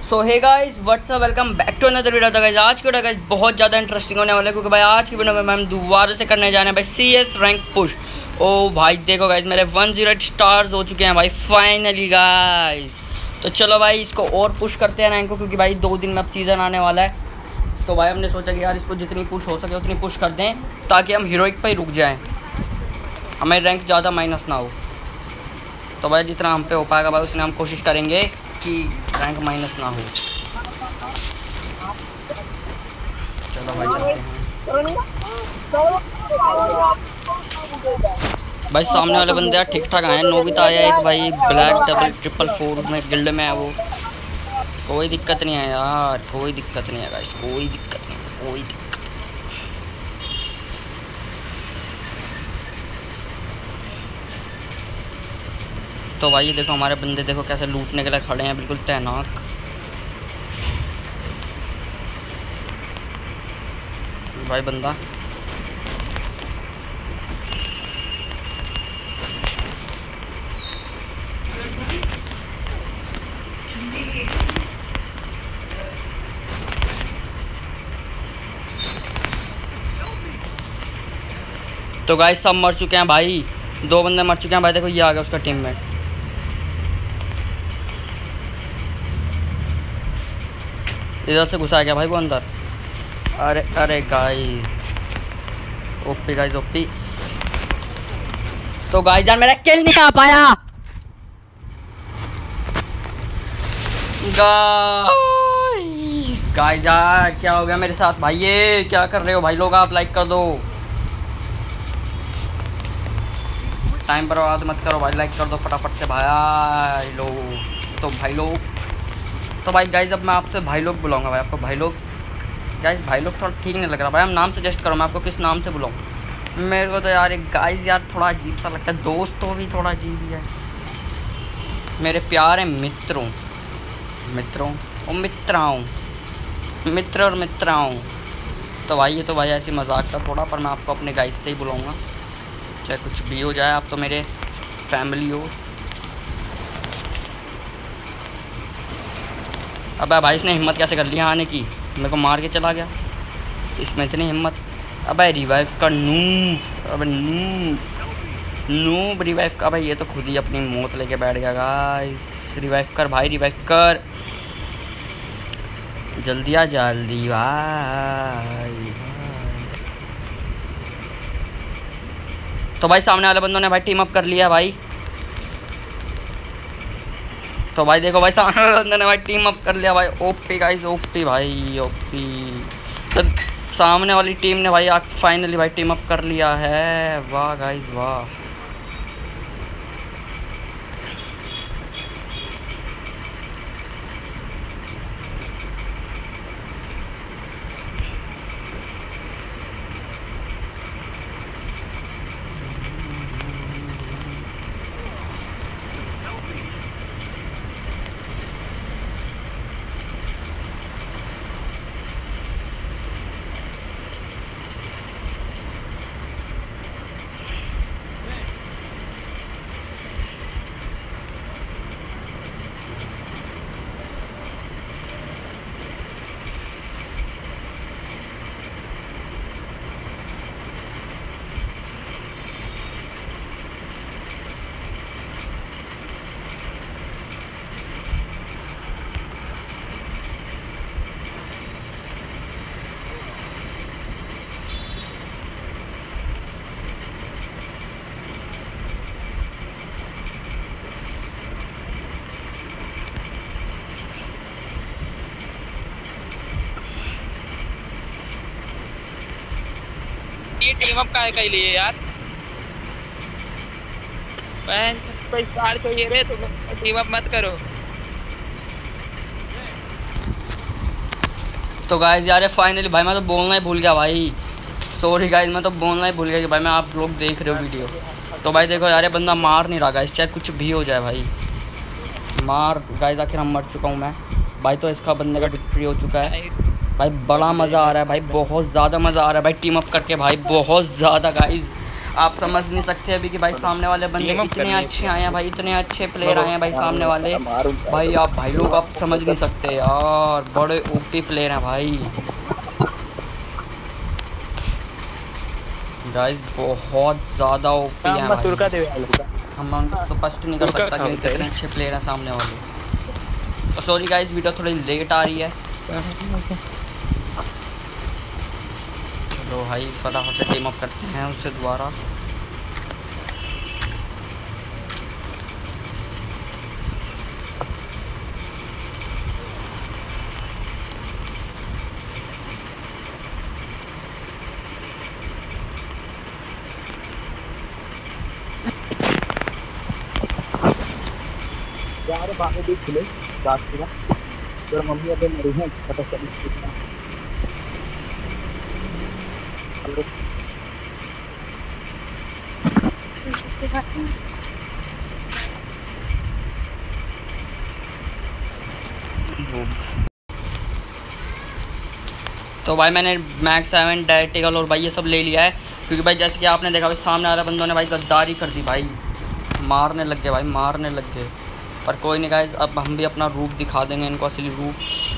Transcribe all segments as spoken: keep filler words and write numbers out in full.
So hey guys what's up welcome back to another video. Guys आज की video guys बहुत ज़्यादा इंटरेस्टिंग होने वाला है, क्योंकि भाई आज की वीडियो में हम दोबारा से करने जा रहे हैं भाई सी एस रैंक पुश। ओ भाई देखो गाइस मेरे वन जीरो एट स्टार्स हो चुके हैं भाई फाइनली गाइस। तो चलो भाई इसको और पुश करते हैं रैंक को, क्योंकि भाई दो दिन में अब सीज़न आने वाला है। तो भाई हमने सोचा कि यार इसको जितनी पुश हो सके उतनी पुश कर दें, ताकि हम हीरोइक पर ही रुक जाएँ, हमें रैंक ज़्यादा माइनस ना हो। तो भाई जितना हम पे हो पाएगा भाई उतना हम कोशिश करेंगे कि रैंक माइनस ना हो। चलो भाई चलते हैं। भाई सामने वाले बंदे यार ठीक ठाक आए हैं। नोबिता आया एक भाई ब्लैक डबल ट्रिपल फोर में गिल्ड में है, वो कोई दिक्कत नहीं है यार, कोई दिक्कत नहीं है गाइस, कोई दिक्कत नहीं है, कोई दिक्कत। तो भाई ये देखो हमारे बंदे देखो कैसे लूटने के लिए खड़े हैं, बिल्कुल तैनाक। भाई बंदा तो गाइस सब मर चुके हैं भाई, दो बंदे मर चुके हैं भाई। देखो ये आ गया उसका टीममेट। इधर से घुसा गया भाई वो अंदर। अरे अरे गाइस ओपी गाइस ओपी। तो गाइस यार मेरा किल नहीं आ पाया गाइस। गाइस यार क्या हो गया मेरे साथ भाई, ये क्या कर रहे हो भाई लोग, आप लाइक कर दो। टाइम पर बात मत करो भाई, लाइक कर दो फटाफट से भाई लोग। तो भाई लोग तो भाई गाइस अब मैं आपसे भाई लोग बुलाऊंगा भाई, आपको भाई लोग। गाइस भाई लोग थोड़ा ठीक नहीं लग रहा भाई, हम नाम सजेस्ट करो, मैं आपको किस नाम से बुलाऊं। मेरे को तो यार एक गाइस यार थोड़ा अजीब सा लगता है, दोस्त तो भी थोड़ा अजीब ही है। मेरे प्यारे मित्रों मित्रों और मित्राओं मित्र और मित्राओं। तो भाई ये तो भाई ऐसी मजाक था थोड़ा, पर मैं आपको अपने गाइस से ही बुलाऊँगा, चाहे कुछ भी हो जाए, आप तो मेरे फैमिली हो। अबे भाई इसने हिम्मत कैसे कर लिया आने की, मेरे को मार के चला गया, इसमें इतनी हिम्मत। अबे रिवाइव कर नूब, अबे नूब नूब रिवाइव का भाई, ये तो खुद ही अपनी मौत लेके बैठ गया गाइस। रिवाइव कर भाई, रिवाइव कर जल्दी आ जल्दी भाई। तो भाई सामने वाले बंदों ने भाई टीम अप कर लिया भाई। तो भाई देखो भाई सामने वाले बंदों ने भाई टीम अप कर लिया भाई। ओपी गाइस ओपी भाई ओपी। तो सामने वाली टीम ने भाई आज फाइनली भाई टीम अप कर लिया है। वाह गाइस वाह। ये टीम अप का के लिए यार मैं कोई स्टार चाहिए रे, तुम टीम अप मत करो। तो गाइस यार फाइनली भाई मैं तो बोलना ही भूल गया भाई, सॉरी गाइस मैं तो बोलना ही भूल गया कि भाई मैं आप लोग देख रहे हो वीडियो। तो भाई देखो यार ये बंदा मार नहीं रहा गाइस, चाहे कुछ भी हो जाए भाई मार। गाइस आखिर हम मर चुका हूँ मैं भाई, तो इसका बंदे का विक्ट्री हो चुका है भाई। बड़ा मज़ा आ रहा है भाई, बहुत ज़्यादा मज़ा आ रहा है भाई टीम अप करके भाई, बहुत ज़्यादा गाइस। आप समझ नहीं सकते अभी कि भाई सामने वाले बंदे इतने अच्छे आए हैं भाई, इतने अच्छे प्लेयर आए हैं भाई सामने वाले भाई। आप भाई लोग आप समझ नहीं सकते यार, बड़े ओपी प्लेयर हैं भाई गाइस, बहुत ज़्यादा ओपी हैं भाई। हम उनको स्पष्ट नहीं कर सकता कि कितने अच्छे प्लेयर हैं सामने वाले। सॉरी गाइस, वीडियो थोड़ी लेट आ रही है। चलो भाई फटाफट से टीम अप करते हैं उससे दोबारा। यार बाहर भी खुले बात करा तो मम्मी अबे मरी है पता चली कितना। तो भाई मैंने मैक्स सेवन डायटिकल और भाई ये सब ले लिया है, क्योंकि भाई जैसे कि आपने देखा भाई सामने वाले बंदों ने भाई गद्दारी कर दी भाई, मारने लग गए भाई, मारने लग गए। पर कोई नहीं गाइस, अब हम भी अपना रूप दिखा देंगे इनको, असली रूप।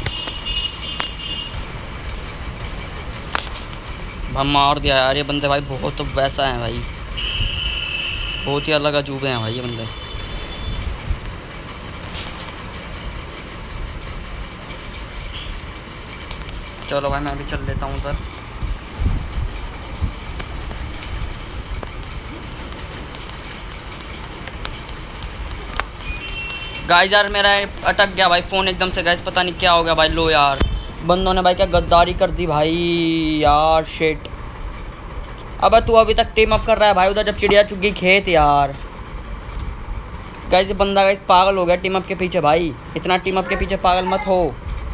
हम मार दिया यार ये बंदे भाई, बहुत तो वैसा है भाई, बहुत ही अलग अजूबे हैं भाई ये बंदे। चलो भाई मैं भी चल लेता हूँ उधर। गाइस यार मेरा अटक गया भाई फ़ोन एकदम से गाइस, पता नहीं क्या हो गया भाई। लो यार बंदों ने भाई क्या गद्दारी कर दी भाई यार, शिट। अबे तू अभी तक टीम अप कर रहा है भाई उधर, जब चिड़िया चुग गई खेत यार। गाइस ये बंदा गाइस पागल हो गया टीम अप के पीछे भाई, इतना टीम अप के पीछे पागल मत हो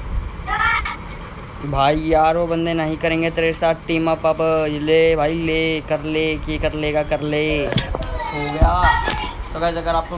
भाई यार। वो बंदे नहीं करेंगे तेरे साथ टीम अप। अब ले भाई ले, कर ले, की कर लेगा कर ले, हो गया। तो गाइस अगर आपको